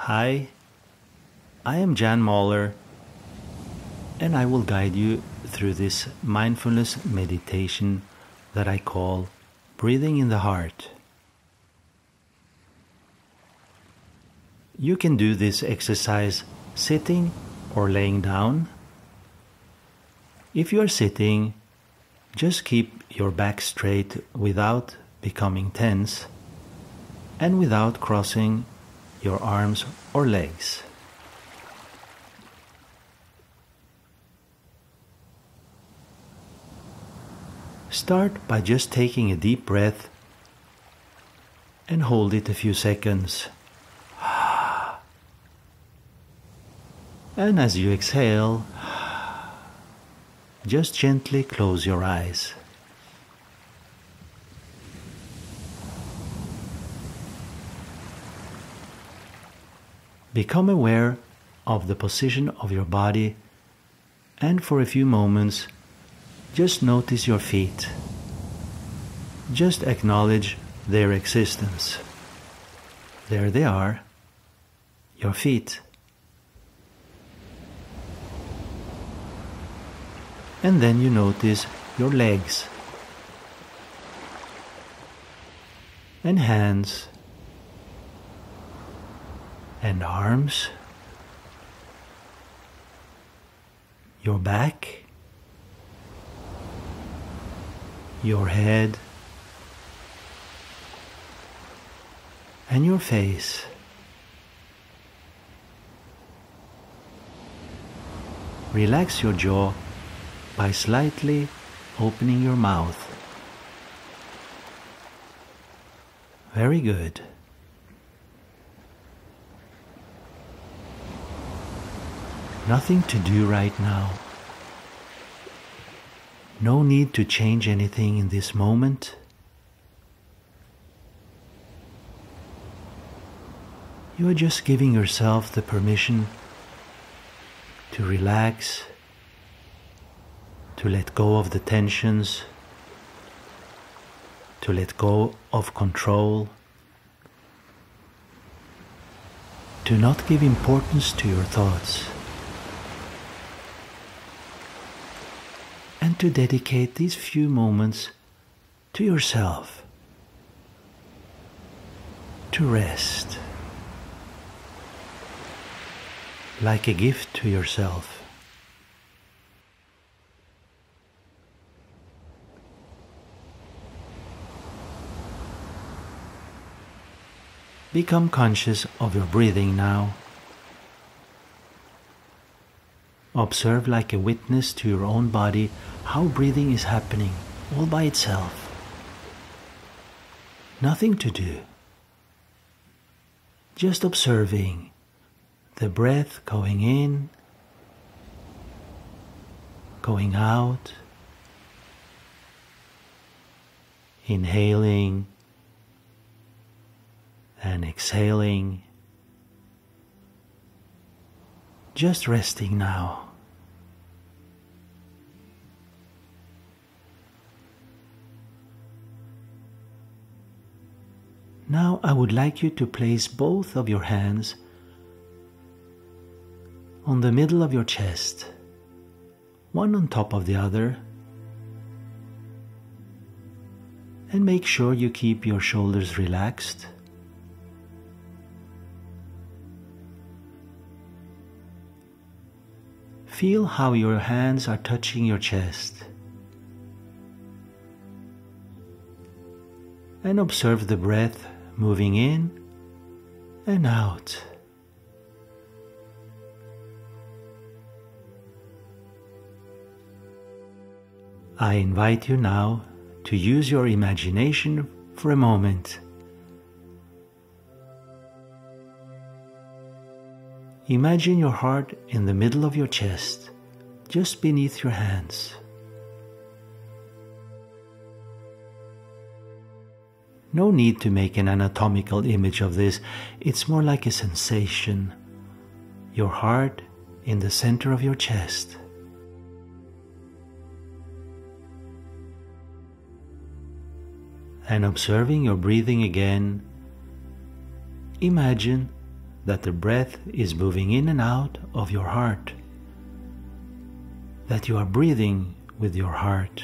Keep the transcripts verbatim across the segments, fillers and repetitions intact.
Hi, I am Jan Mahler, and I will guide you through this mindfulness meditation that I call Breathing in the Heart. You can do this exercise sitting or laying down. If you are sitting, just keep your back straight without becoming tense and without crossing your arms or legs. Start by just taking a deep breath and hold it a few seconds. And as you exhale, just gently close your eyes. Become aware of the position of your body, and for a few moments, just notice your feet. Just acknowledge their existence. There they are, your feet. And then you notice your legs and hands and arms, your back, your head, and your face. Relax your jaw by slightly opening your mouth. Very good. Nothing to do right now. No need to change anything in this moment. You are just giving yourself the permission to relax, to let go of the tensions, to let go of control, to not give importance to your thoughts, and to dedicate these few moments to yourself, to rest, like a gift to yourself. Become conscious of your breathing now. Observe like a witness to your own body how breathing is happening all by itself. Nothing to do. Just observing the breath going in, going out, inhaling and exhaling, just resting now. Now I would like you to place both of your hands on the middle of your chest, one on top of the other, and make sure you keep your shoulders relaxed. Feel how your hands are touching your chest, and observe the breath moving in and out. I invite you now to use your imagination for a moment. Imagine your heart in the middle of your chest, just beneath your hands. No need to make an anatomical image of this, it's more like a sensation. Your heart in the center of your chest. And observing your breathing again, imagine that the breath is moving in and out of your heart, that you are breathing with your heart.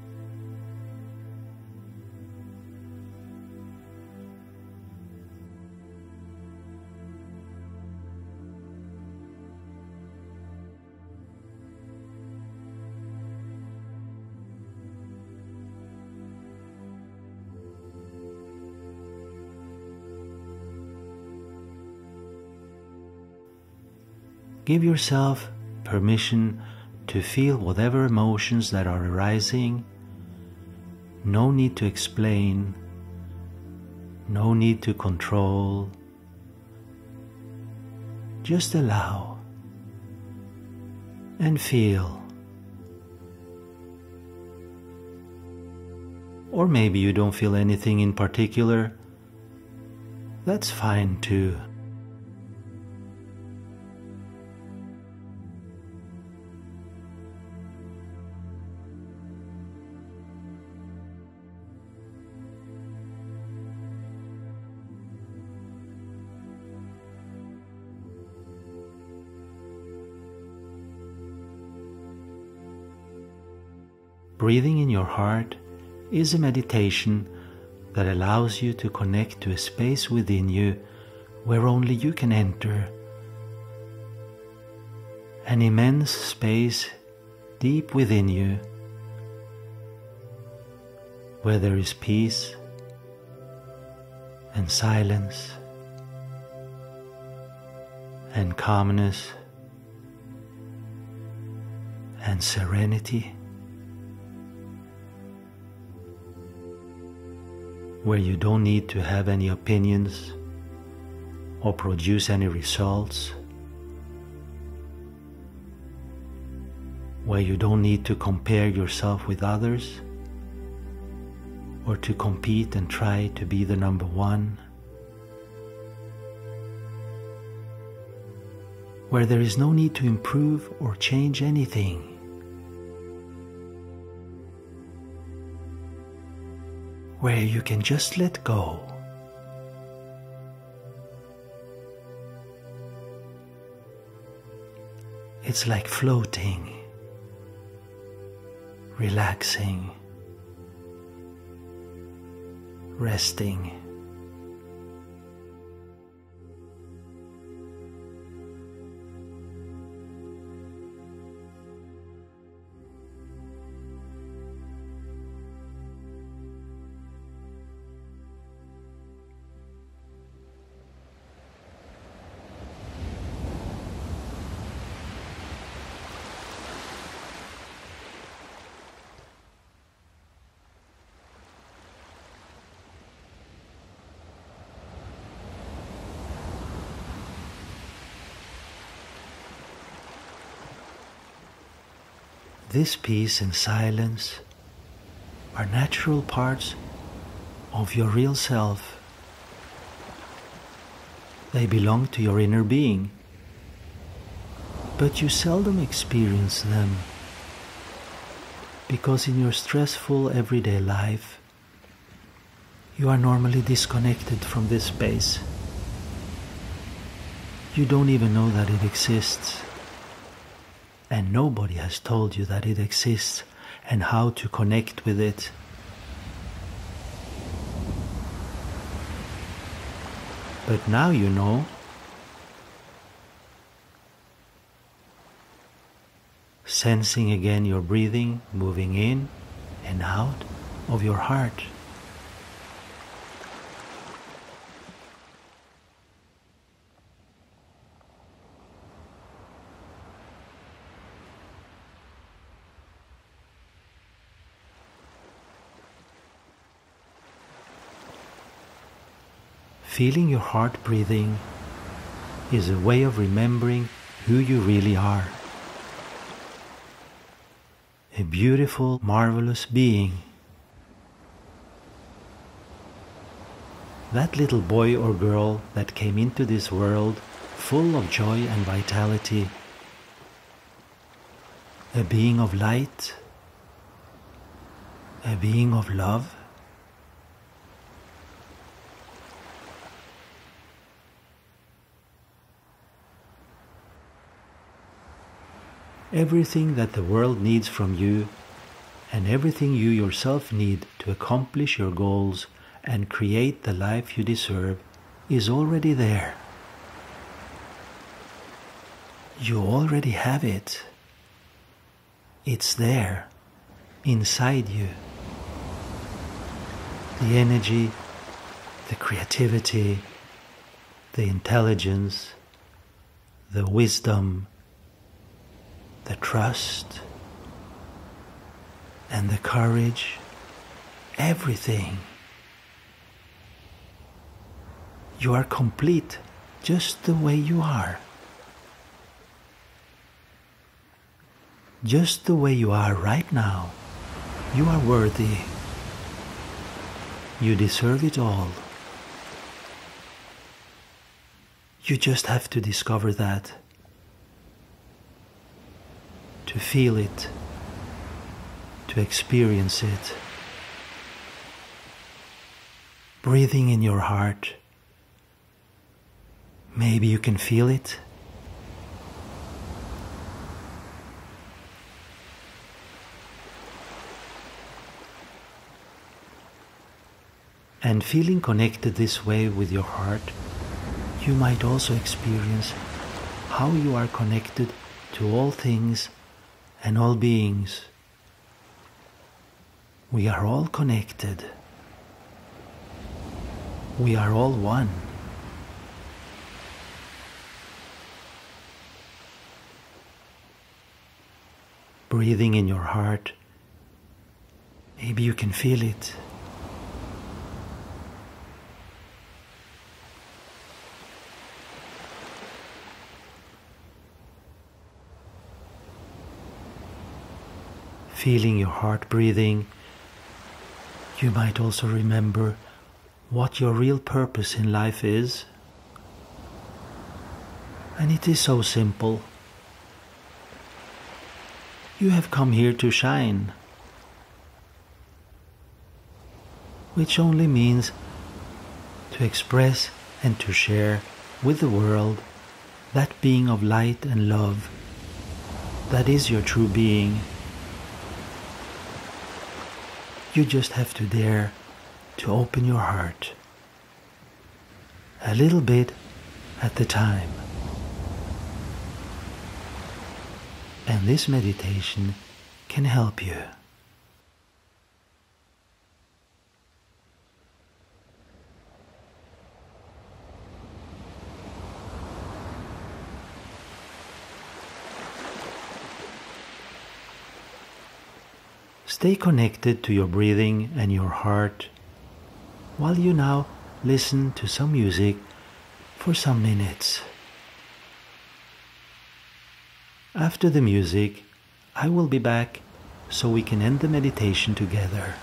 Give yourself permission to feel whatever emotions that are arising. No need to explain, no need to control. Just allow and feel. Or maybe you don't feel anything in particular. That's fine too. Breathing in your heart is a meditation that allows you to connect to a space within you where only you can enter. An immense space deep within you, where there is peace and silence and calmness and serenity, where you don't need to have any opinions or produce any results, where you don't need to compare yourself with others or to compete and try to be the number one, where there is no need to improve or change anything. Where you can just let go. It's like floating, relaxing, resting. This peace and silence are natural parts of your real self. They belong to your inner being, but you seldom experience them because in your stressful everyday life, you are normally disconnected from this space. You don't even know that it exists. And nobody has told you that it exists and how to connect with it. But now you know. Sensing again your breathing moving in and out of your heart. Feeling your heart breathing is a way of remembering who you really are. A beautiful, marvelous being. That little boy or girl that came into this world full of joy and vitality. A being of light. A being of love. everything that the world needs from you and everything you yourself need to accomplish your goals and create the life you deserve is already there. You already have it. It's there, inside you. The energy, the creativity, the intelligence, the wisdom, the trust, and the courage, everything. You are complete just the way you are. Just the way you are right now. You are worthy. You deserve it all. You just have to discover that, to feel it, to experience it. Breathing in your heart. Maybe you can feel it. And feeling connected this way with your heart, you might also experience how you are connected to all things and all beings. We are all connected. We are all one. Breathing in your heart, maybe you can feel it. Feeling your heart breathing, you might also remember what your real purpose in life is. And it is so simple. You have come here to shine, which only means to express and to share with the world that being of light and love that is your true being. You just have to dare to open your heart, a little bit at the time. And this meditation can help you. Stay connected to your breathing and your heart while you now listen to some music for some minutes. After the music, I will be back so we can end the meditation together.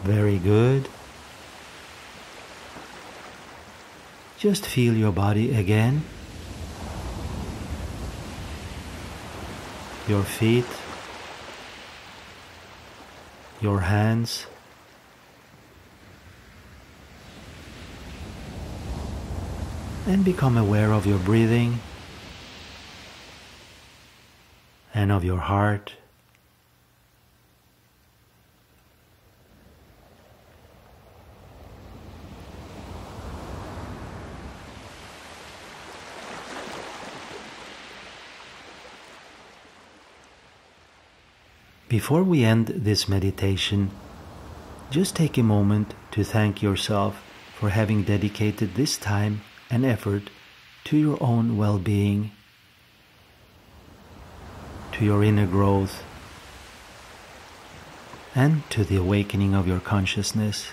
Very good. Just feel your body again. Your feet, your hands, and become aware of your breathing and of your heart. Before we end this meditation, just take a moment to thank yourself for having dedicated this time and effort to your own well-being, to your inner growth, and to the awakening of your consciousness.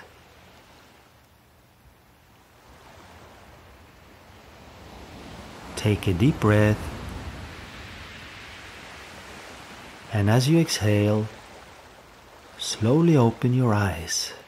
Take a deep breath, and as you exhale, slowly open your eyes.